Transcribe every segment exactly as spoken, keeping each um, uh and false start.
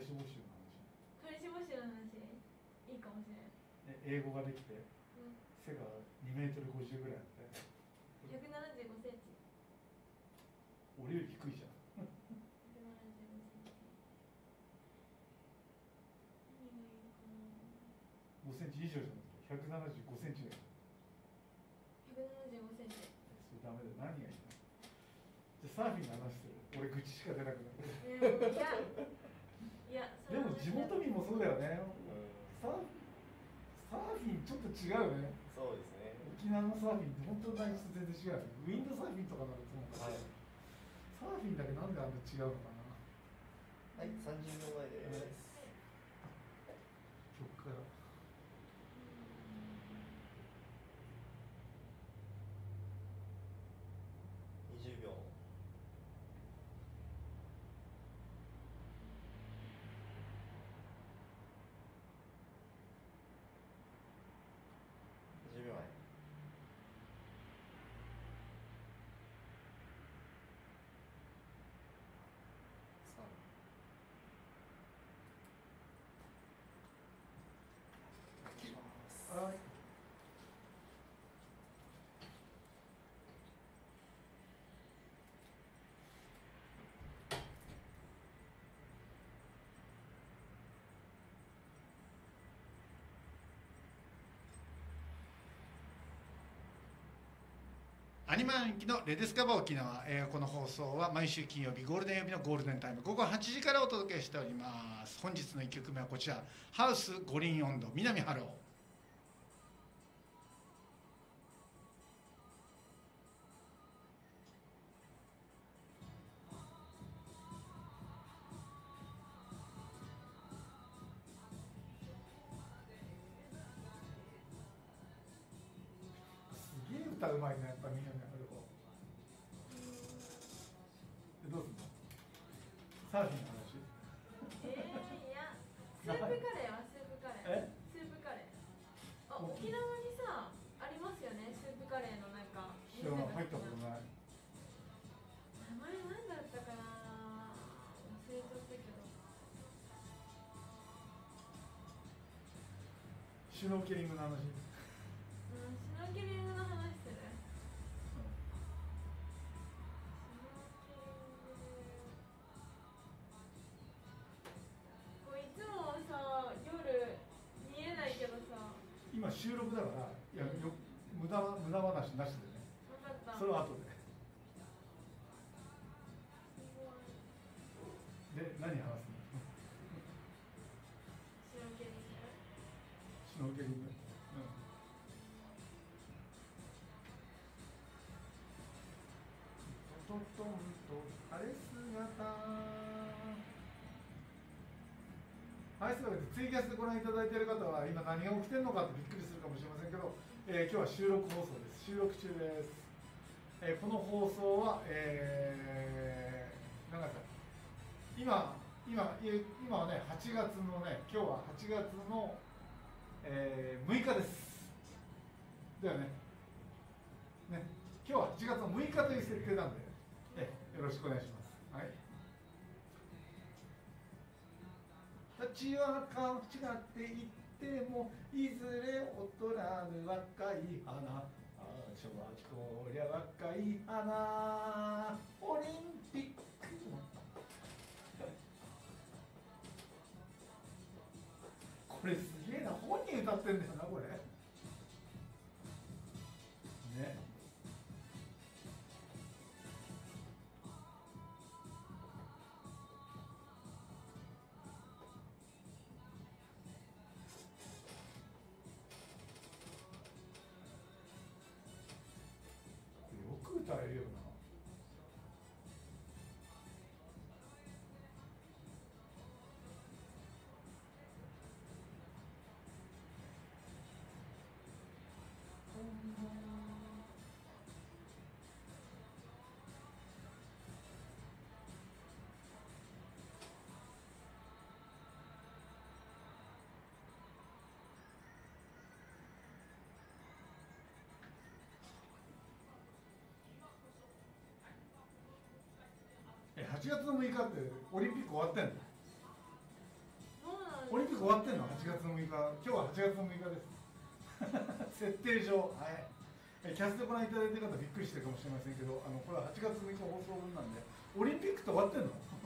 彼氏募集の話。 彼氏募集の話いいかもしれない。 英語ができて、 うん、 背がにメートルごじゅうぐらいあってひゃくななじゅうごセンチ。 俺より低いじゃん。 ひゃくななじゅうごセンチ。何がいいかな。 ごセンチ以上じゃなくてひゃくななじゅうごセンチぐらい。 ひゃくななじゅうごセンチ。 それダメだよ。何がいいの。じゃあサーフィンの話する。俺愚痴しか出なくなる。 いやいや、 でも地元民もそうだよね。サーフィンサーフィンちょっと違うよね。 そうですね。 沖縄のサーフィンって本当に内地と全然違うよね。ウィンドサーフィンとかなると思う、はい、サーフィンだけなんであんな違うのかな。 はい、さんじゅうびょうまえです。 曲からにじゅうびょう。じゅうびょうまえ。さん。いきます。 はい。 アニマンキのレディスカバー沖縄、えー、この放送は毎週金曜日ゴールデン曜日のゴールデンタイム午後はちじからお届けしております。本日のいっきょくめはこちら、ハウス五輪温度南ハロー。 すげえ歌うまいね、やっぱ南春子。でどうすんの？サーフィンの話？ えー、いや、スープカレーはスープカレー。 え？ スープカレー。あ、沖縄にさ、ありますよね、スープカレーのなんか。 知らない、入ったことない。 名前なんだったかな、忘れちゃったけど。 シュノーケリングの話。うん、 シュノーケリングの話する。こういつもさ、夜見えないけどさ。 今収録だから、いや、よ無駄無駄話なしでね。 分かった。 それは後で。で、何話すの？ シュノーケリング。 シュノーケリング。うん。トントンと晴れ姿。はい、そういうわけでツイキャスでご覧いただいている方は今何が起きてるのかってびっくりするかもしれませんけど、えー、今日は収録放送です。収録中です。えー、この放送は、えー、なんか今今今はねはちがつのね、今日ははちがつの、えー、むいかです。だよね。ね、今日ははちがつのむいかという設定なんで、えよろしくお願いします。はい。立ちはか違っていってもいずれ劣らぬ若い花。ああ、ちょわこりゃ若い花。オリンピック。これすげえな、本人歌ってんだよな、これ。ね。よく歌えるよな。え、はちがつのむいかってオリンピック終わってんの？ 終わってんの？はちがつのむいか。今日ははちがつのむいかです設定上、はい、えキャストご覧いただいてる方びっくりしてるかもしれませんけど、あのこれははちがつむいか放送分なんで、オリンピックって終わってんの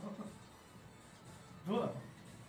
どうなの？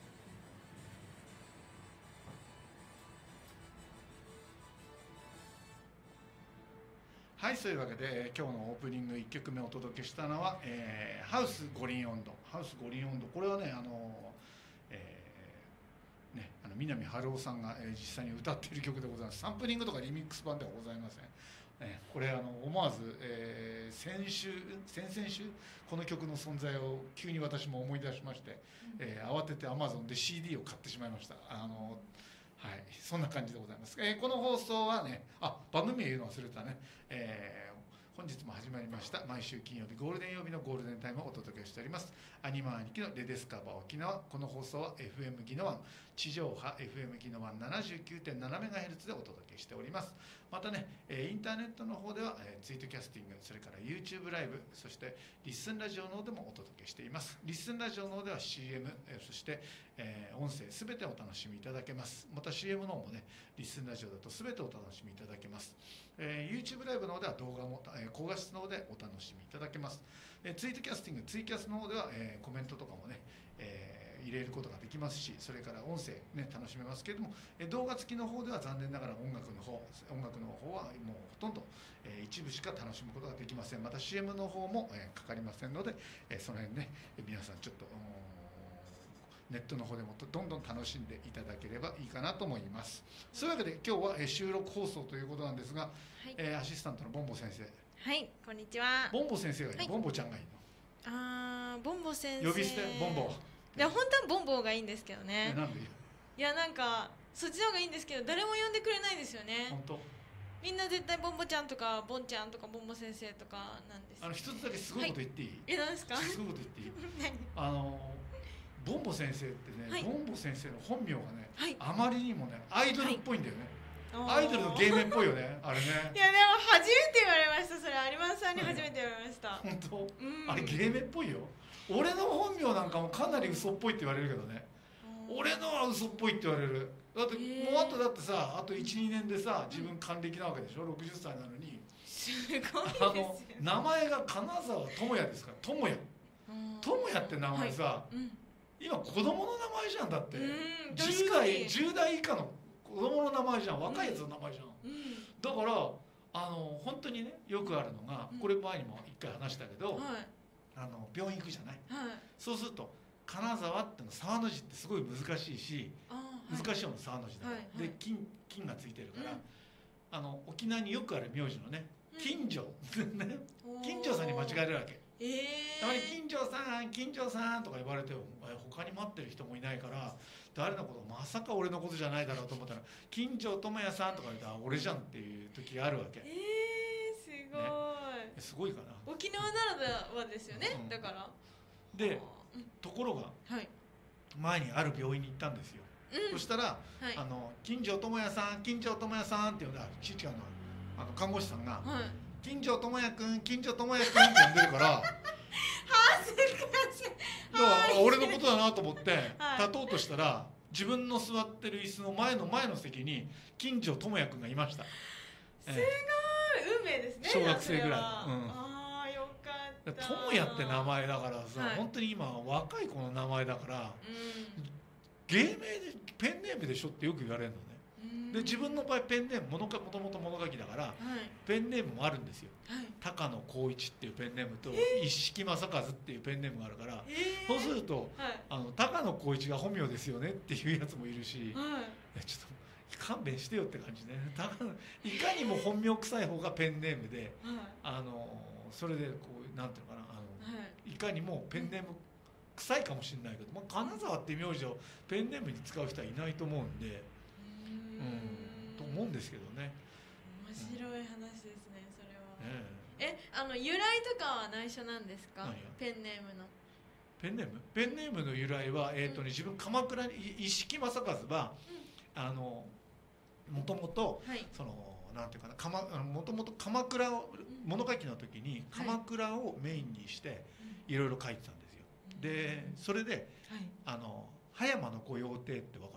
はい、そういうわけで今日のオープニングいっきょくめお届けしたのは、えーハウス五輪温度。ハウス五輪温度、これはね、あの、えーね、あの南春夫さんが、えー実際に歌っている曲でございます。サンプリングとかリミックス版ではございません。えーこれあの思わず、えー先週先々週この曲の存在を急に私も思い出しまして、えー慌てて アマゾン で シーディー を買ってしまいました。あのはい、そんな感じでございます。えーこの放送はね、あ、番組名言うの忘れたね。えー本日も始まりました毎週金曜日ゴールデン曜日のゴールデンタイムをお届けしておりますアニマ兄貴のレディスカバー沖縄。この放送は エフエム ギノワン地上波 エフエム ギノワン ななじゅうきゅうてんななメガヘルツ でお届けしております。またね、えーインターネットの方では、えーツイートキャスティング、それから YouTube ライブ、そしてリッスンラジオの方でもお届けしています。リッスンラジオの方では シーエム、えーそして、えー音声すべてお楽しみいただけます。また シーエム の方もね、リッスンラジオだとすべてお楽しみいただけます。えー YouTube ライブの方では動画も、えー高画質の方でお楽しみいただけます。えーツイートキャスティング、ツイキャスの方では、えーコメントとかもね、えー入れることができますし、それから音声ね楽しめますけれども、えー動画付きの方では残念ながら音楽の方音楽の方はもうほとんど、えー一部しか楽しむことができません。また シーエム の方も、えーかかりませんので、えーその辺ね、えー皆さんちょっとネットの方でもどんどん楽しんでいただければいいかなと思います。そういうわけで今日はえー収録放送ということなんですが、 はい、 えーアシスタントのボンボ先生、 はい、こんにちは。 ボンボ先生がいいの、 はいボンボちゃんがいいあー、ボンボ先生。 の、呼び捨てボンボ。 いや、本当はボンボがいいんですけどね。 えなんでいや、なんか、そっちの方がいいんですけど、誰も呼んでくれないんですよね。 本当？ みんな絶対ボンボちゃんとか、ボンちゃんとか、ボンボ先生とかなんです。 あの一つだけすごいこと言っていい？ え、なんですか。 すごいこと言っていい？ 何。 あのボンボ先生ってね、 はいボンボ先生の本名がね、 はい。 あまりにもねアイドルっぽいんだよね。 あーアイドルの芸名っぽいよね、あれね。 いや、でも、初めて言われました。それ、有馬さんに初めて言われました。 本当？ うん。 あれ芸名っぽいよ。俺の本名なんかもかなり嘘っぽいって言われるけどね。俺のは嘘っぽいって言われる。だって、 へーもうあとだってさ、あといち、にねんでさ、自分還暦なわけでしょ、ろくじゅっさいなのに。 すごいですよ。 あの名前が金沢智也ですから、智也。 うん智也って名前さ、 うん。 今子供の名前じゃんだって。 うん、 じゅう確かに。 代、じゅう代以下の子供の名前じゃん、若いやつの名前じゃん。 うん。 だからあの本当にねよくあるのが、 うんこれ前にも一回話したけど、 はい。 あの病院行くじゃない。 はい。 そうすると金沢っての沢の字ってすごい難しいし、 あー、はい。 難しい方の沢の字だ、 はいはいで金金がついてるから、 うんあの沖縄によくある名字のねうん金城ねおー金城さんに間違えるわけ。 ええー。 たまに金城さん金城さんとか言われてもえ他に待ってる人もいないから誰のことまさか俺のことじゃないだろうと思ったら金城智也さんとか言ったら俺じゃんっていう時があるわけ。 ええー、すごい、 すごいかな。 沖縄ならではですよね、 うんだからでうんところがはい、 前にある病院に行ったんですよ、 うん、 そしたら、 はいあの金城智也さん金城智也さんって呼んであち違うのあの看護師さんがはい 「金城智也くん金城智也くん」って呼んでるから恥ずかしいだから俺のことだなと思ってはい立とうとしたら自分の座ってる椅子の前の前の席に金城智也くんがいました。 すえごい運命ですね小学生ぐらいそれはうんああよかえった智也って名前だからさ、 はい本当に今若い子の名前だからう芸名でペンネームでしょってよく言われるのね。 んで自分の場合ペンネームものかもともと物書きだからはいペンネームもあるんですよ。 はい高野光一っていうペンネームと一色正和っていうペンネームがあるから、 えー、 そうするとはいあの高野光一が本名ですよねっていうやつもいるし、 はいやちょっと勘弁してよって感じね。高野いかにも本名臭い方がペンネームで、 はいあのそれでこうなんていうのかなあの、 はいいかにもペンネーム臭いかもしれないけど、まあ、金沢って名字をペンネームに使う人はいないと思うんで、 ううん、とん思うんですけどね。 面白い話ですねそれは、 ねえあの由来とかは内緒なんですか何がペンネームのペンネームペンネームの由来は、えーとね、自分鎌倉にい一色正和は、あのもともとはいそのなんていうかな鎌もともと鎌倉を物書きの時に鎌倉をメインにしていろいろ書いてたんですよ。でそれではいあの葉山の御用邸ってわかる？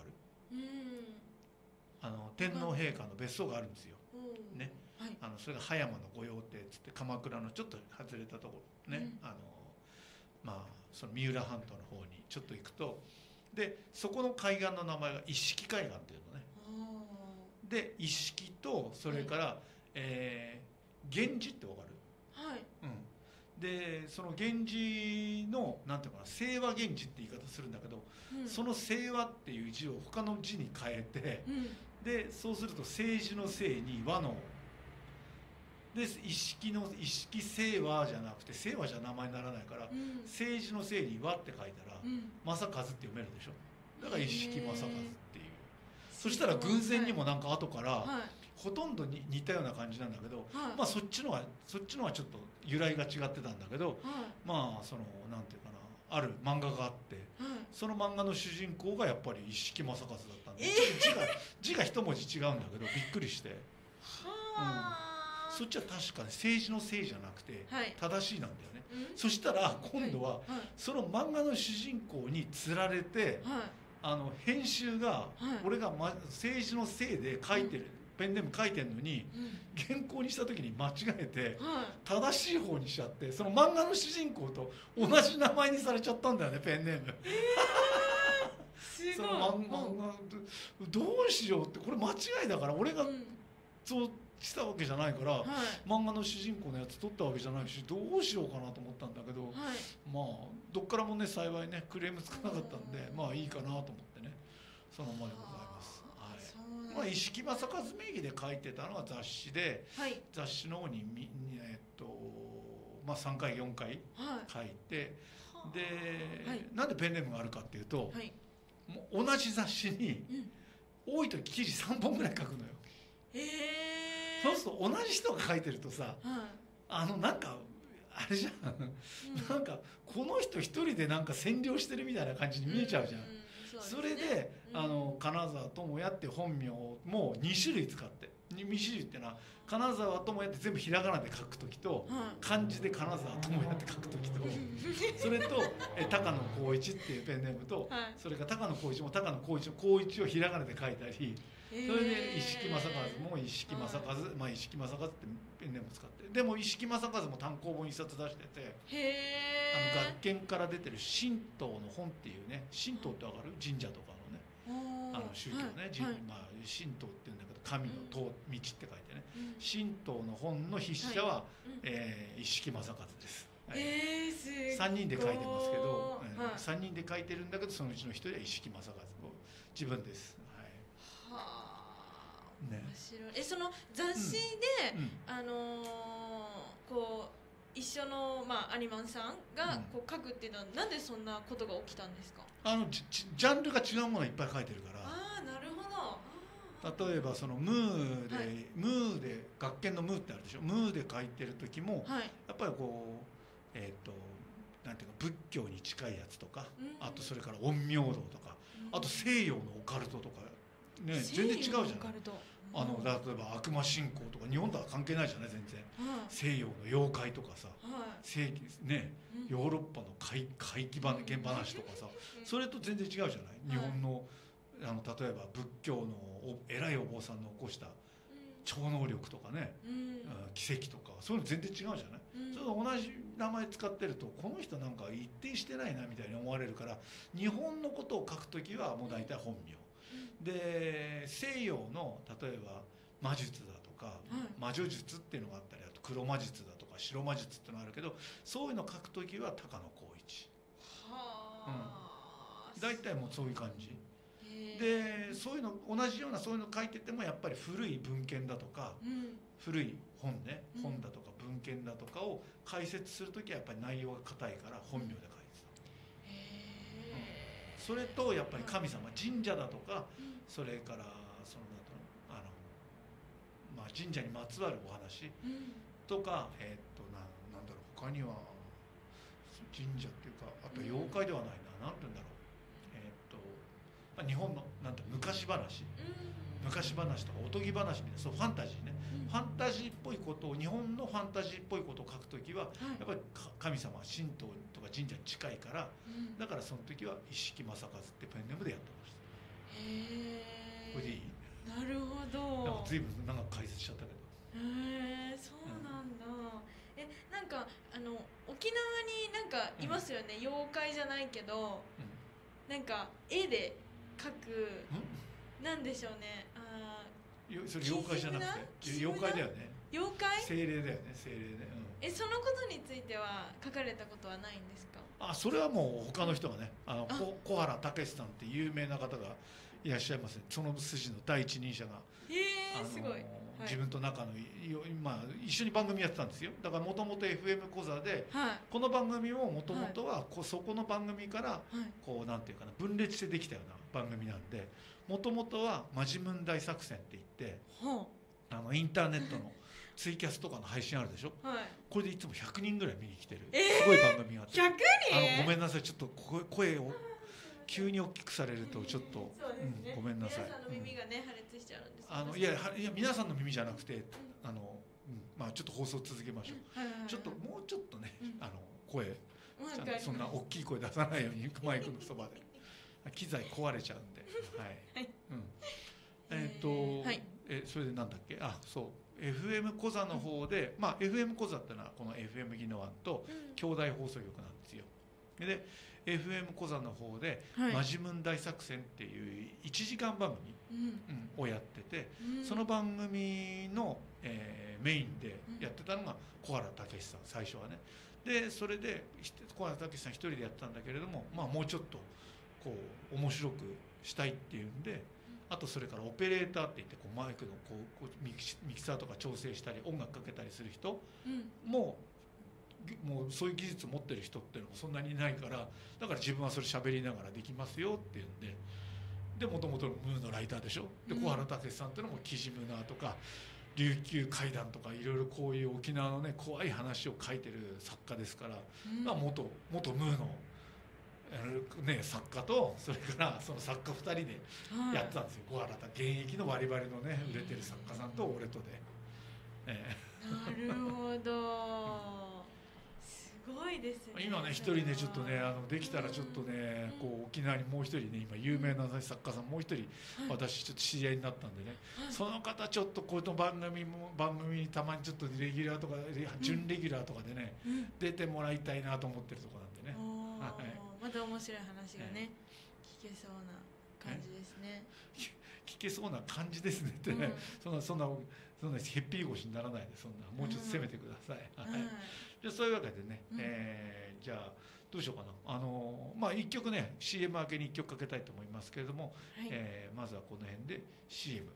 うんあの天皇陛下の別荘があるんですよ。 うんねはいあのそれが葉山の御用邸っつって鎌倉のちょっと外れたところね、 うんあのまあその三浦半島の方にちょっと行くとでそこの海岸の名前が一色海岸っていうのね。 あで一色とそれから、えー源氏ってわかる？ ーはいうん、でその源氏のなんていうのかな清和源氏って言い方するんだけど、 うんその清和っていう字を他の字に変えてうんでそうすると政治の政に和ので一式の一式清和じゃなくて清和じゃ名前にならないから、 うん政治の政に和って書いたらうん正和って読めるでしょ。だから一式正和っていう。 へーそしたら偶然にもなんか後からはいほとんどに似たような感じなんだけど、 はいまあそっちのはそっちのはちょっと由来が違ってたんだけど、 はいまあそのなんていうかなある漫画があってはいその漫画の主人公がやっぱり一色正和だったんで、 えー字が字が一文字違うんだけどびっくりして、 はあそっちは確かに政治のせいじゃなくてはい正しいなんだよね。 うんそしたら今度ははいその漫画の主人公につられてはいあの編集が俺が、ま、政治のせいで書いてる、ペンネーム書いてるのにうん原稿にした時に間違えてはい正しい方にしちゃってその漫画の主人公と同じ名前にされちゃったんだよねペンネーム。そすごいの漫画どどうしようってこれ間違いだから俺がうんそうしたわけじゃないから、 はい漫画の主人公のやつ撮ったわけじゃないしどうしようかなと思ったんだけど、 はいまあどっからもね幸いねクレームつかなかったんでまあいいかなと思ってねそのままでございます。 あはいそうなんまあ、一色正和名義で書いてたのは雑誌ではい雑誌の方にみえっとまあさんかいよんかいはい書いてで、 はいなんでペンネームがあるかっていうと、 はいもう同じ雑誌にうん多い時記事さんぼんぐらい書くのよ。 へえそうすると同じ人が書いてるとさはいあのなんかあれじゃん、なんかこの人一人でなんか占領してるみたいな感じに見えちゃうじゃん。それで、 うんあの金沢智也って本名もにしゅるい使ってに種類っていうのは金沢智也って全部ひらがなで書く時とは漢字で金沢智也って書く時とそれとえ高野光一っていうペンネームとはいそれから高野光一も高野光一の光一をひらがなで書いたりいそれで一色正和も一色正和まあ一色正和ってペンネーム使ってでも一色正和も単行本一冊出しててへあのえ学研から出てる神道の本っていうね神道ってわかる神社とかのねあの宗教ね、神まあ、神道って言うんだけど神の道、道って書いてね神道の本の筆者は、えー一色正和です、はいえー、すごいさんにんで書いてますけど、えーはいさんにんで書いてるんだけどそのうちのひとりは一色正和自分です、はいはあね面白いえその雑誌で、 うんあのーこう一緒の、まあ、アニマンさんがうんこう書くっていうのは、なんでそんなことが起きたんですか？ あのジジャンルが違うものをいっぱい書いてるからああなるほどあー例えばそのムーで、 はいムーで学研のムーってあるでしょムーで書いてる時もはいやっぱりこうえっ、となんていうか仏教に近いやつとか、 うんあとそれから陰陽道とかあと西洋のオカルトとかね全然違うじゃないあの例えば悪魔信仰とか日本とは関係ないじゃない全然西洋の妖怪とかさ世紀ねヨーロッパの怪怪奇話現話とかさそれと全然違うじゃない日本のあの例えば仏教のお偉いお坊さんの起こした超能力とかね、 うんうん奇跡とかそういうの全然違うじゃない、 うんそれと同じ名前使ってるとこの人なんか一定してないなみたいに思われるから日本のことを書くときはもう大体本名、で西洋の例えば魔術だとか、魔女術っていうのがあったりあと黒魔術だとか白魔術っていうのがあるけどそういうの書くときは高野光一はあ大体もうそういう感じへーでそういうの同じようなそういうの書いててもやっぱり古い文献だとかうん古い本ねうん本だとか文献だとかを解説するときはやっぱり内容が硬いから本名で書いてたへーそれとやっぱり神様神社だとかうんそれからそのなんていうのあの、まあ、神社にまつわるお話うんとかえーっとななんだろう他には神社っていうかあと妖怪ではないな、なんて言うんだろうえーっと、まあ、日本のなんて昔話昔話とかおとぎ話みたいなそうファンタジーね、 うんファンタジーっぽいことを日本のファンタジーっぽいことを書くときははいやっぱりか神様神道とか神社に近いからうんだからその時は一色正和ってペンネームでやってました。 へこれでいい？ え。なるほなんどか。随分長く解説しちゃったけど。 へえ、そうなんだ。え、なんかあの沖縄になんかいますよね。妖怪じゃないけど、なんか絵で描くなんでしょうね。あよそれ妖怪じゃなくてキジムナ妖怪だよね。 ー、妖怪？ 精霊だよね、精霊ね。うん、 え、そのことについては書かれたことはないんですか？ あ、それはもう他の人がね、あのあこ小原武史さんって有名な方がいらっしゃいますね。その筋の第一人者が、 へえ、 あのすごい。はい自分と仲のいいよ、まあ、一緒に番組やってたんですよ。だからもともと エフエム コザではいこの番組ももともとはこうそこの番組からはい。 こうなんていうかな、分裂してできたような番組なんで、もともとはマジムン大作戦って言って、 ほあのインターネットのツイキャスとかの配信あるでしょ。 う。はい。 これでいつもひゃくにんぐらい見に来てる、 えーすごい番組があって、 ひゃくにん？ あのごめんなさい、ちょっと声声を急に大きくされるとちょっと、 そうですね。 うん、ごめんなさい。 皆さんの耳がね、破裂しちゃうんです。 あのいやはいや皆さんの耳じゃなくて、あの、うん、まあちょっと放送続けましょう。 はいはいはい、 ちょっともうちょっとね、 うんあの声わかりますちゃんとそんな大きい声出さないようにマイクのそばで機材壊れちゃうんで、はい、 はいうん、えっ、と、 はいえそれでなんだっけ、あ、そう エフエム コザの方で、まあ エフエム コザってのはこの エフエム ギノワンとうん兄弟放送局なんですよ。で エフエム コザの方で、 はい、 マジムン大作戦っていういちじかん番組、 うんうんをやってて、 うん、 その番組の、えーメインでやってたのが小原武史さん、最初はね。でそれでひ小原武史さん一人でやってたんだけれども、まあ、もうちょっとこう面白くしたいっていうんで、あとそれからオペレーターって言ってこうマイクのこうこうミキミキサーとか調整したり音楽かけたりする人うんももうそういう技術持ってる人っていうのもそんなにいないから、だから自分はそれ喋りながらできますよっていうんで、でもともとのムーのライターでしょ。でうん小原武史さんっていうのもキジムナーとか琉球怪談とかいろいろこういう沖縄のね怖い話を書いてる作家ですから、 うんまあ元元ムーの、ね、作家とそれからその作家ふたりではいやってたんですよ。小原武現役のバリバリのね売れてる作家さんと俺とで、えなるほど。すごいですね。 え今ね一人ねちょっとねあのできたらちょっとねこう沖縄にもう一人ね今有名な作家さんもう一人私ちょっと知り合いになったんでね、 はいその方ちょっとこの番組も番組にたまにちょっとレギュラーとかレ準レギュラーとかでねうん出てもらいたいなと思ってるところなんでね。 おーはいまた面白い話がね、聞けそうな感じですね。 聞けそうな感じですねってね、 うんそんなそんなそんなへっぴり腰にならないで、そんなもうちょっと攻めてください。はいはいじゃあそういうわけでね、 うんえーじゃあどうしようかな、あのまあいっきょくね シーエム 明けにいっきょくかけたいと思いますけれども、 はいえーまずはこの辺で シーエム。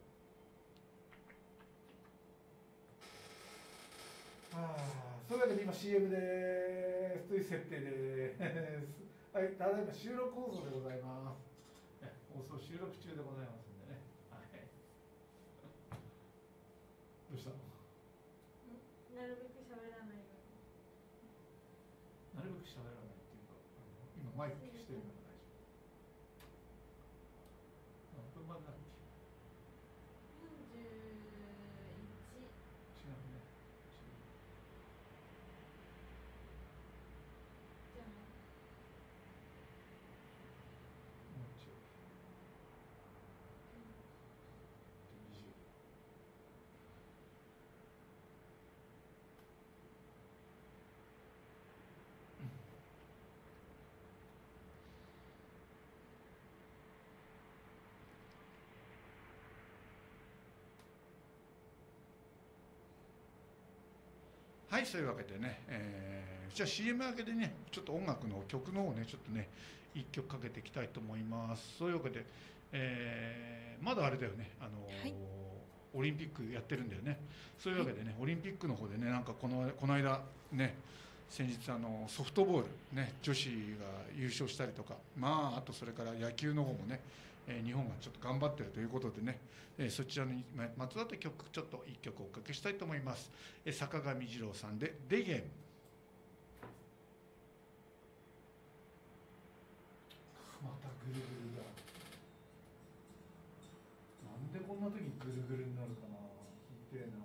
あーそういうわけで今 シーエム ですという設定ですはいただいま収録放送でございますえ放送収録中でございますんでね、はい、どうしたのなるべく喋らないように。 なるべく喋らないっていうかあの今マイク消してるから大丈夫何分までだっけよんじゅういち。 違うねじゃあもう違うにじゅうはい、そういうわけでね、えーじゃあ シーエム 明けでねちょっと音楽の曲の方をねちょっとねいっきょくかけていきたいと思います。そういうわけで、えーまだあれだよね、あのーはいオリンピックやってるんだよね。そういうわけでね、オリンピックの方でねなんかこのこの間ね先日あのソフトボールね女子が優勝したりとか、まああとそれから野球の方もね、えー日本がちょっと頑張ってるということでね、えーそちらにままつわった曲ちょっといっきょくおかけしたいと思います。えー坂上二郎さんで「デゲン」。 またぐるぐるだなんでこんな時にぐるぐるになるかな聞いてえな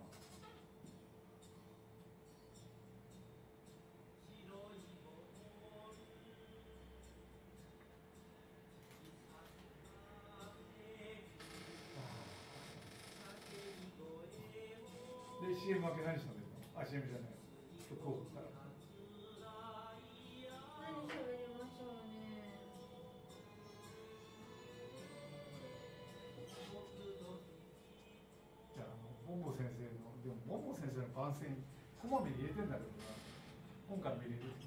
「 シーエム 明け何しゃべるの？あ、シーエム じゃない。曲を送ったら。 何喋りましょうね。 じゃあ、あのボンボ先生の、でもボンボ先生の番宣こまめに入れてんだけどな。今回も入れてる。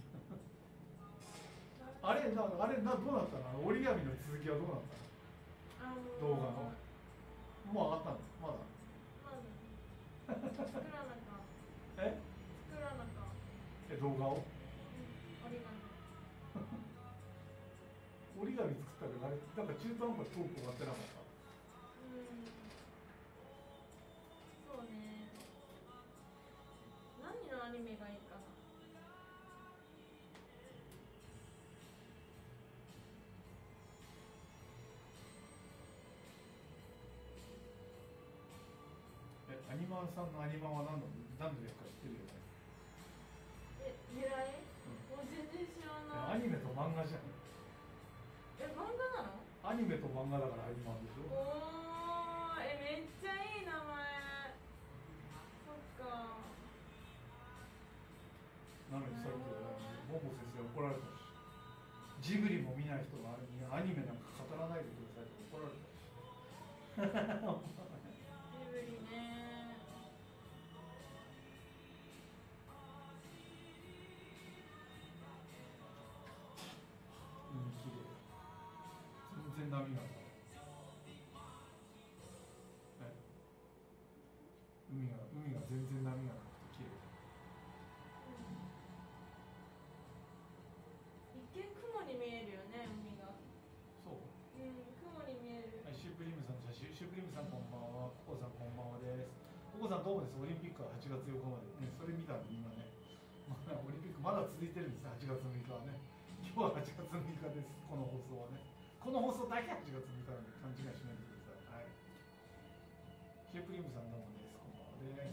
あれな、あれな、どうなったの？折り紙の続きはどうなったの？ あのー、 動画の。もう上がったの？まだ。 まだ作らなかえ？ 作らなかえ、動画を？ 折り紙。 折り紙作ったけど、あれ、なんか中途半端にトーク終わってなかった。 うんそうね。何のアニメがいいかな。 え、アニマンさんのアニマンは何の、何の略か知ってるよね。 え、狙い？もう全然知らない。 アニメと漫画じゃん。 え、漫画なの？ アニメと漫画だからアニマンでしょ。 おー、え、めっちゃいい名前。そっか。 なのにさっきボンボ先生怒られたし、ジブリも見ない人がアニメなんか語らないでくださいって怒られたし。 ジブリね。 海きれい。全然波がない。え、海が海が全然波がなくてきれい。 一見雲に見えるよね、海が。 そう。 うん、雲に見える。 はい、シュープリームさんの写真、シュープリームさんこんばんは、ココさんこんばんはです。ココさんどうもです。オリンピックははちがつようかまで、ね、それ見たんで今ね、まあ、オリンピックまだ続いてるんですね、はちがつむいかはね。今日ははちがつむいかです、この放送はね。この放送だけはちがつむいかなんで勘違いしないでください。はい。シュープリームさんどうもです。こんばんはです。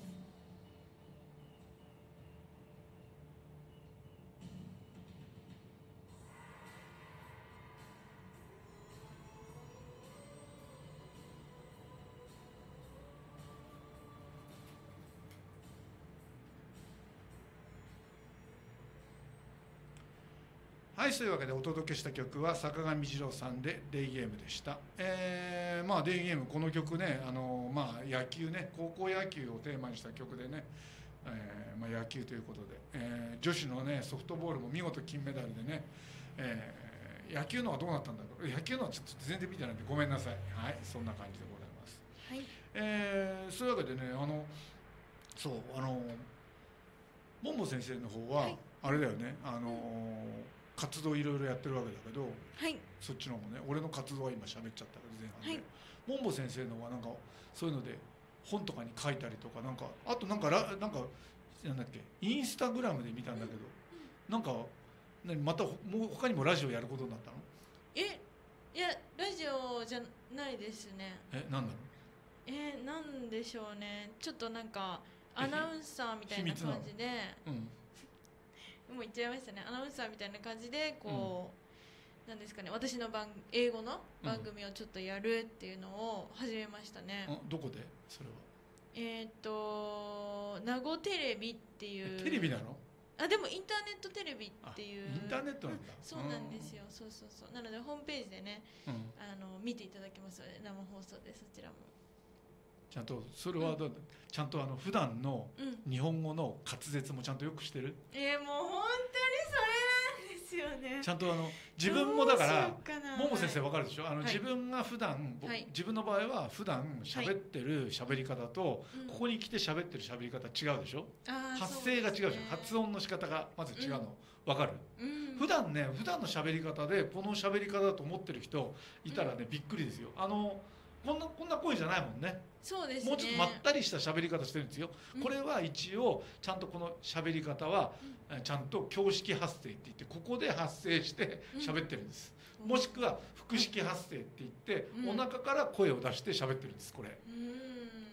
はい、そういうわけでお届けした曲は坂上二郎さんでデイゲームでした。えー、まあデイゲーム、この曲ね、あのまあ野球ね、高校野球をテーマにした曲でね、えー、まあ野球ということで、えー、女子のねソフトボールも見事金メダルでね、えー、野球のはどうなったんだろう。野球のはちょっと全然見てないんでごめんなさい。はい、そんな感じでございます。 はい。 えー、そういうわけでね、あのそうあのボンボ先生の方は、 はい、 あれだよね、あの活動いろいろやってるわけだけど、 はい。 そっちの方もね、俺の活動は今喋っちゃったけど前半で、 はい、 ボンボ先生のはなんかそういうので本とかに書いたりとか、なんかあとなんからなんかなんだっけ、インスタグラムで見たんだけど、なんか何またもう他にもラジオやることになったの？ え、いやラジオじゃないですね。 え、なんだろう？ えー、なんでしょうね。ちょっとなんかアナウンサーみたいな感じで、 うん、 もう言っちゃいましたね。アナウンサーみたいな感じでこう、うん、なんですかね、私の番英語の番組をちょっとやるっていうのを始めましたね。 うん、どこでそれは？ えっ、ー、と名護テレビっていう。 テレビなの？ あ、でもインターネットテレビっていう。 インターネットなんだ。 そうなんですよ。そうそうそう。なのでホームページでね、うん、あの見ていただけますので、生放送でそちらも。 ちゃんとそれはどう、うん、ちゃんとあの普段の日本語の滑舌もちゃんとよくしてる？ うん、えー、もう本当にそれなんですよね。 ちゃんとあの自分もだからもも先生わかるでしょ、あの、はい、自分が普段、はい、自分の場合は普段喋ってる喋り方と、はい、ここに来て喋ってる喋り方違うでしょ、うん、発声が違うじゃん、ね、発音の仕方がまず違うの、うん、わかる、うん、普段ね普段の喋り方でこの喋り方だと思ってる人いたらね、うん、びっくりですよ。あのこんなこんな声じゃないもんね。 そうですね。 もうちょっとまったりした喋り方してるんですよ、うん、これは一応ちゃんとこの喋り方は、うん、ちゃんと胸式発声って言ってここで発声して喋ってるんです、うん、もしくは腹式発声って言って、うん、お腹から声を出して喋ってるんですこれ、うん、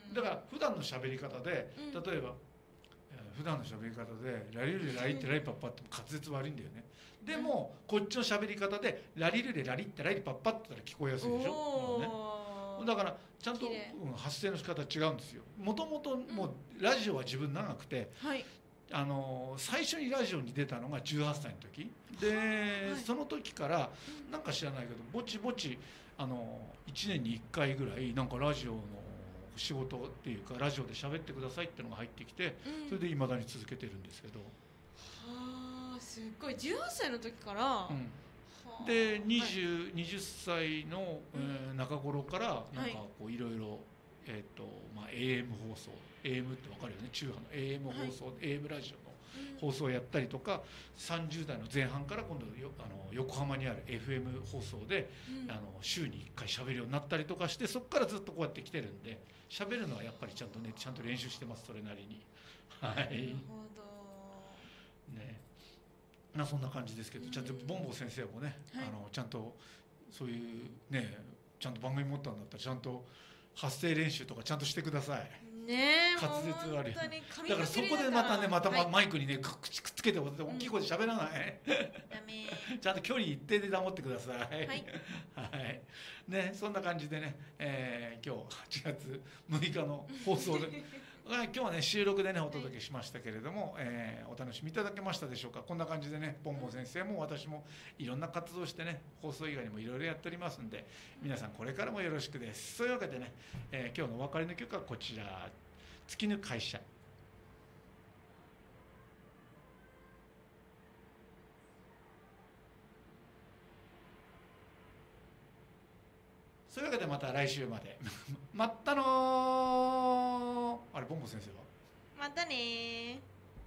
だから普段の喋り方で、うん、例えば普段の喋り方でラリルレラリってラリパッパって滑舌悪いんだよね。でもこっちの喋り方でラリルレラリってラリパッパって言ったら聞こえやすいでしょ、もうね、 ーだからちゃんと、 綺麗うん、発声の仕方違うんですよ。もともともうラジオは自分長くて、 はいあの最初にラジオに出たのがじゅうはっさいの時で、 はいその時からなんか知らないけどぼちぼちあのいちねんにいっかいぐらいなんかラジオの仕事っていうかラジオで喋ってくださいっていうのが入ってきて、 うんそれでいまだに続けてるんですけど、 はあすっごいじゅうはっさいの時から、はうんあではいにじゅう、はたちの、えー中頃からなんかこういろいろえっとまあ エーエム 放送 エーエム ってわかるよね、中波の エーエム 放送、エーエム ラジオの放送をやったりとか、さんじゅう代の前半から今度よあの横浜にある エフエム 放送で、 うんあの週にいっかい喋るようになったりとかして、そこからずっとこうやって来てるんで、喋るのはやっぱりちゃんとねちゃんと練習してます、それなりに。はなるいほどね、まあそんな感じですけど、ちゃんとボンボ先生もね、 はいあのちゃんとそういうねちゃんと番組持ったんだったらちゃんと発声練習とかちゃんとしてください。 ねえ滑舌悪い本当に髪だからその毛こでまたねまたはいママイクにねく口くっつけて大きい声で喋らない、 ダメちゃんと距離一定で保ってください。 はいはいね、そんな感じでね、えー今日はちがつむいかの放送で今日はね収録でねお届けしましたけれども、えーお楽しみいただけましたでしょうか。こんな感じでねボンボン先生も私もいろんな活動をしてね放送以外にもいろいろやっておりますんで、皆さんこれからもよろしくです。そういうわけでね、えー今日のお別れの曲はこちら、月ぬ会社。そういうわけでまた来週までまったのー。あれボンボン先生はまたねー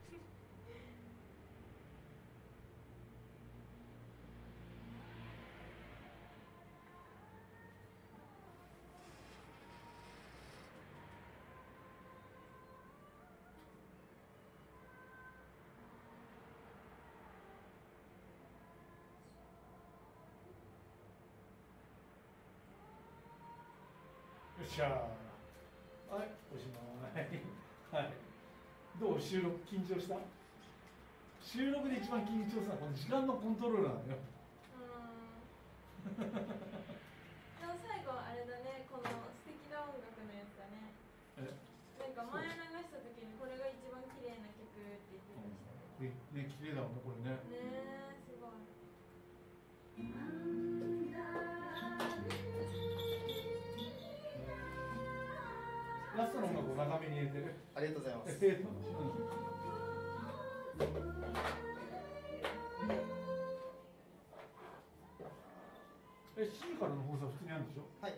よっしゃー。はい、おしまい。はい。どう収録緊張した？収録で一番緊張したのはこの時間のコントロールなのよ。 うんでも最後あれだね、この素敵な音楽のやつだね。 えなんか前流した時にこれが一番綺麗な曲って言ってましたね。 ね、ね、綺麗だもんね、これね。 ねえ、すごい。 ラストの音楽を長めに入れてる。 ありがとうございます。 ええ、しちじからの放送は普通にあるんでしょ？ は